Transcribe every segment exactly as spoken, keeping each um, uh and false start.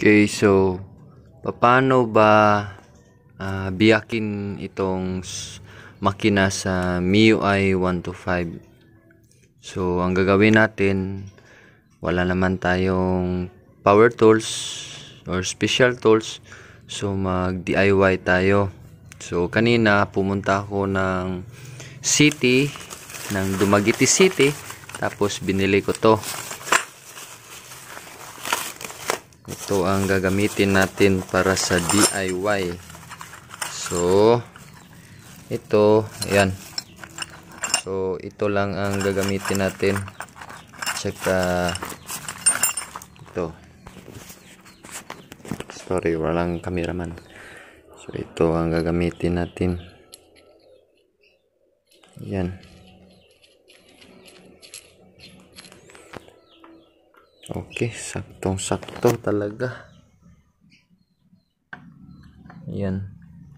Okay, so paano ba uh, biyakin itong makina sa M I U I one two five? So ang gagawin natin, wala naman tayong power tools or special tools, so mag D I Y tayo. So kanina pumunta ako ng city, ng Dumaguete City, tapos binili ko to. Ito ang gagamitin natin para sa D I Y. So ito, ayan. So ito lang ang gagamitin natin. Tsaka ito. Sorry, walang cameraman. So ito ang gagamitin natin. Ayan. Okay, saktong-sakto talaga. Ayan.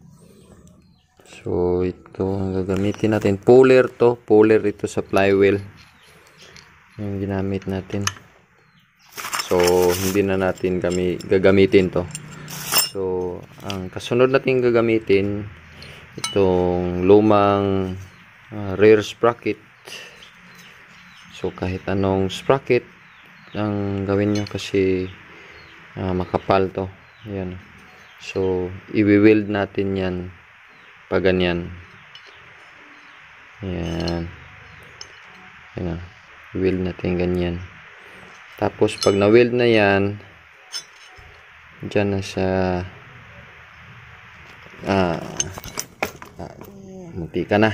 So ito ang gagamitin natin. Puller to, puller ito sa flywheel. Yung ginamit natin. So hindi na natin kami gagamitin to. So ang kasunod natin gagamitin, itong lumang uh, rear sprocket. So kahit anong sprocket ang gawin nyo, kasi uh, makapal to. Ayan. So i-weld natin yan pa ganyan. Ayan. Ayan. I-weld natin ganyan. Tapos pag na-weld na yan, dyan na siya. Ah, ah, munti ka na.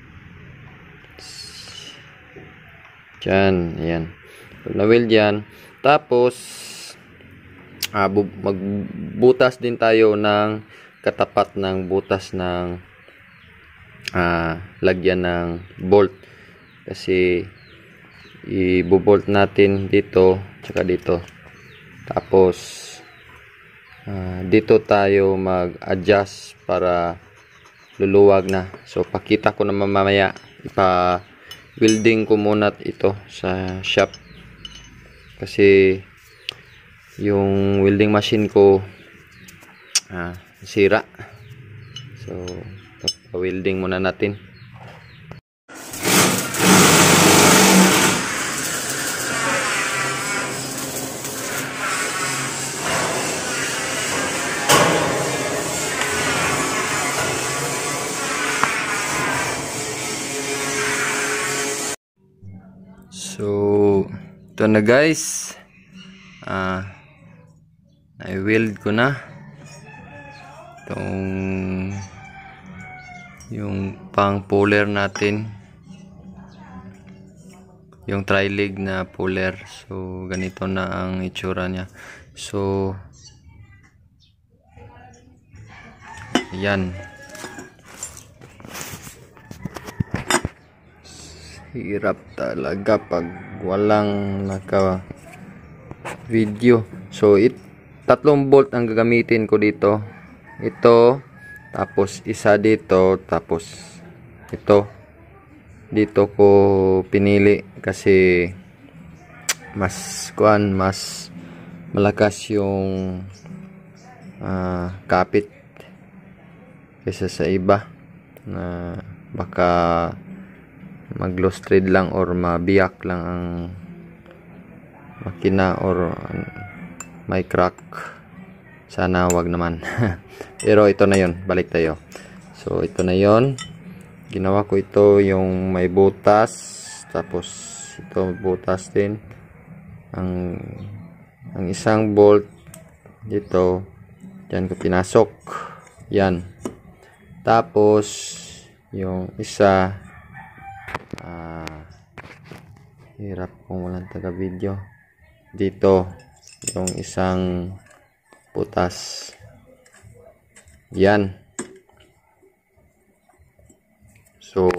Dyan. Ayan. Pag na-weld yan, tapos ah, magbutas din tayo ng katapat ng butas ng ah, lagyan ng bolt, kasi i-bolt natin dito tsaka dito. Tapos ah, dito tayo mag-adjust para luluwag na. So pakita ko na mamaya, ipa-welding ko muna ito sa shop, kasi yung welding machine ko ah, sira. So pa-welding muna natin. So ito na guys, ah, na-weld ko na itong yung pang puller natin, yung tri-leg na puller. So ganito na ang itsura niya. So ayan, hirap talaga pag walang naka video. So it tatlong bolt ang gagamitin ko dito. Ito, tapos isa dito, tapos ito. Dito ko pinili kasi mas kuan, mas malakas yung uh, kapit kaysa sa iba na baka mag loose thread lang or mabiyak lang ang makina or may crack. Sana wag naman. Pero ito na yon, balik tayo. So ito na yon, ginawa ko ito yung may butas, tapos ito butas din. Ang ang isang bolt dito, diyan ko pinasok. Yan. Tapos yung isa, ah, hirap kung walang taga video. Dito yung isang butas. Yan. So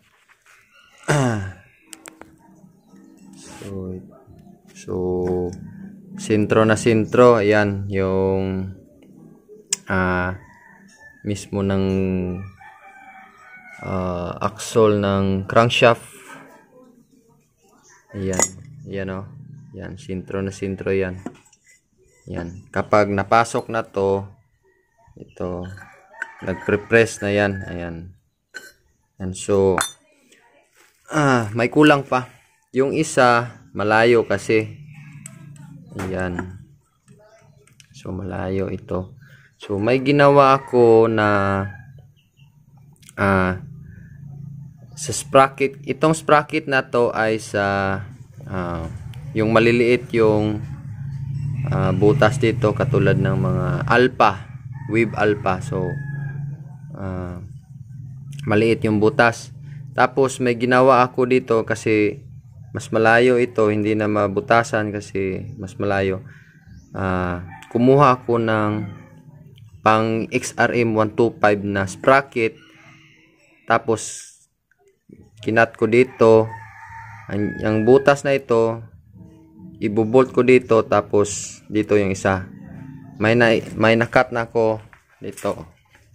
so so sintro na sintro. Ayan yung ah, mismo ng uh, axle ng crankshaft. Ayan. Ayan o. Yan, sintro na sintro yan. Yan. Kapag napasok na to, ito, nag-press na yan. Ayan. And so, ah, may kulang pa. Yung isa, malayo kasi. Ayan. So, malayo ito. So, may ginawa ako na ah, sa sprocket. Itong sprocket na to ay sa ah, yung maliliit yung Uh, butas dito katulad ng mga alpha, wave alpha. So uh, maliit yung butas. Tapos may ginawa ako dito kasi mas malayo ito, hindi na mabutasan kasi mas malayo. Uh, kumuha ako ng pang X R M one twenty-five na sprocket. Tapos kinat ko dito ang, ang butas na ito, ibubolt ko dito, tapos dito yung isa. May na may nakat na ako dito.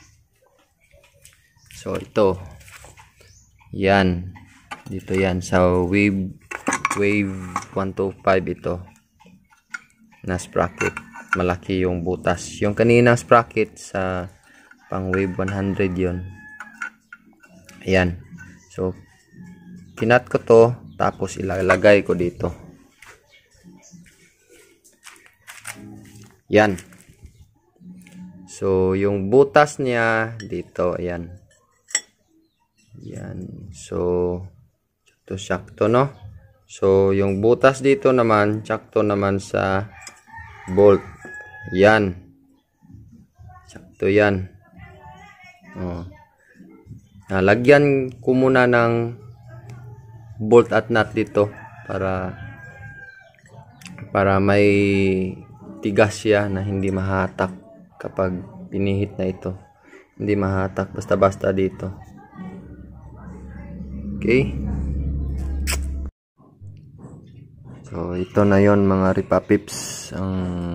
So ito. Yan. Dito yan sa wave wave one twenty-five ito. Na sprocket. Malaki yung butas. Yung kaninang sprocket sa pang wave one hundred yon. Ayan. So kinat ko to, tapos ilalagay ko dito. Yan. So, yung butas niya dito, ayan. Yan. So, ito sakto, no? So, yung butas dito naman, sakto naman sa bolt. Yan. Sakto yan. Oh. Nalagyan ko muna ng bolt at nut dito para para may tigas siya na hindi mahatak kapag pinihit na ito. Hindi mahatak basta-basta dito. Okay. So ito na yon mga ripapips, ang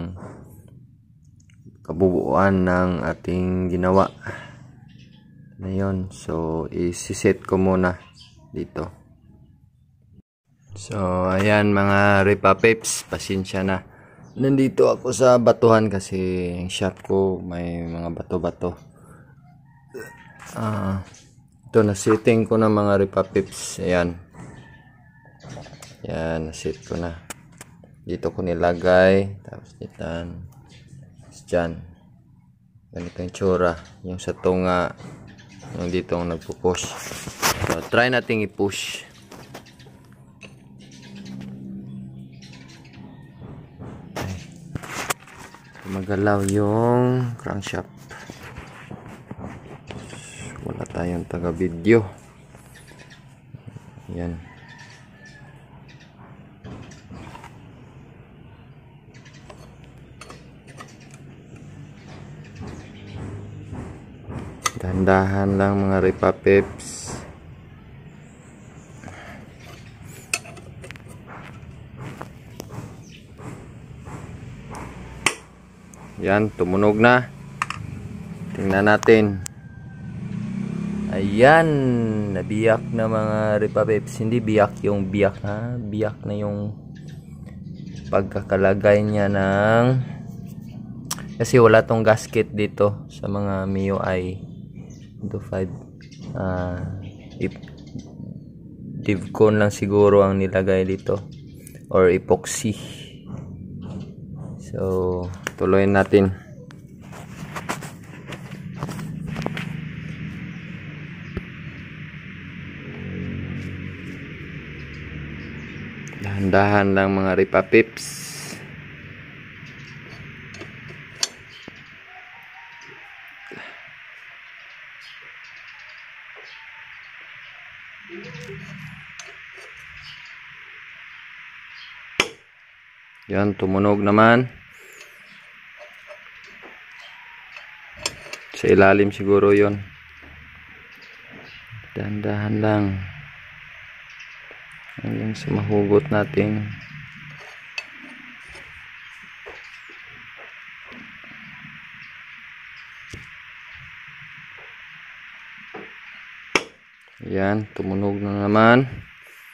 kabubuan ng ating ginawa na yon. So isi-set ko muna dito. So ayan mga ripapips, pasensya na. Nandito ako sa batuhan kasi yung shop ko may mga bato-bato. Ah, ito na setting ko na mga ripapips. Ayan. Yan, na-set ko na. Dito ko nilagay, tapos ditan. Diyan. Ganito yung tsura. Yung sa tunga, yung dito ang nagpo-push. So, try nating i-push. Magalaw yung crankshaft. Wala tayong taga video. Yan. Dahan-dahan lang mga ripapips. Yan, tumunog na. Tingnan natin. Ayan, nabiyak na mga ripapips. Hindi biyak yung biyak ha. Biyak na yung pagkakalagay niya ng, kasi wala tong gasket dito sa mga M I U I two five. Uh, Divcon lang siguro ang nilagay dito or epoxy. So tuloyin natin. Dahan-dahan lang mga ripapips. Yan, tumunog naman. Sa ilalim siguro yon. Dahan-dahan lang. Hanggang sa mahugot natin. Yan, tumunog na naman.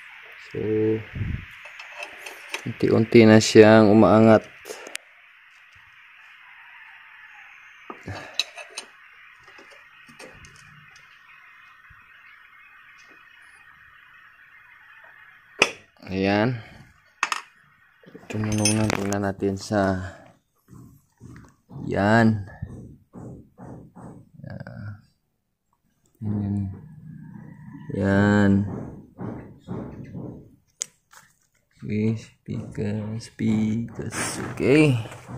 So unti-unti na siyang umaangat. Ayan. Tumunog na. Tingnan natin sa yan. Yan. Yan. Okay. Speakers. Speakers. Okay.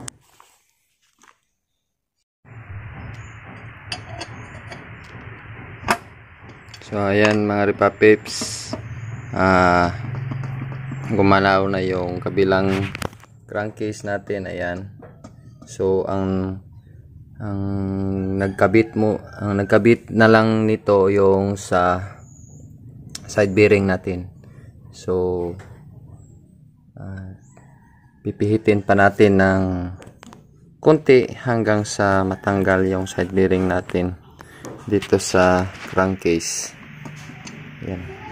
So, ayan mga Ripapips. Ah... gumalaw na yung kabilang crankcase natin. Ayan. So ang ang nagkabit mo ang nagkabit na lang nito yung sa side bearing natin. So uh, pipihitin pa natin ng konti hanggang sa matanggal yung side bearing natin dito sa crankcase. Ayan.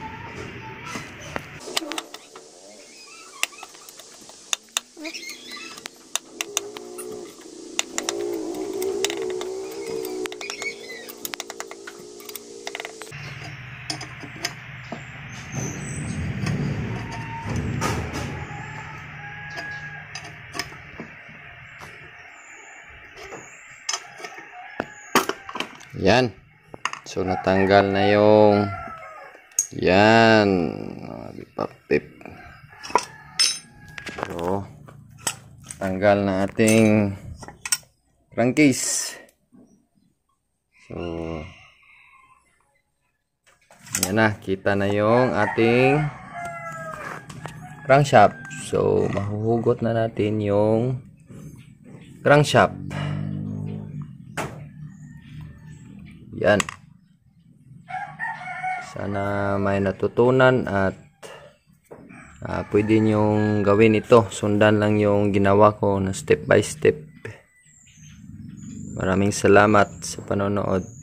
Yan. So natanggal na yung yan. Pipapip. So tanggal na ating crankcase. So yan na. Kita na yung ating crankshaft. So mahuhugot na natin yung crankshaft. Yan. Sana may natutunan at uh, pwede nyong gawin ito. Sundan lang yung ginawa ko na step by step. Maraming salamat sa panonood.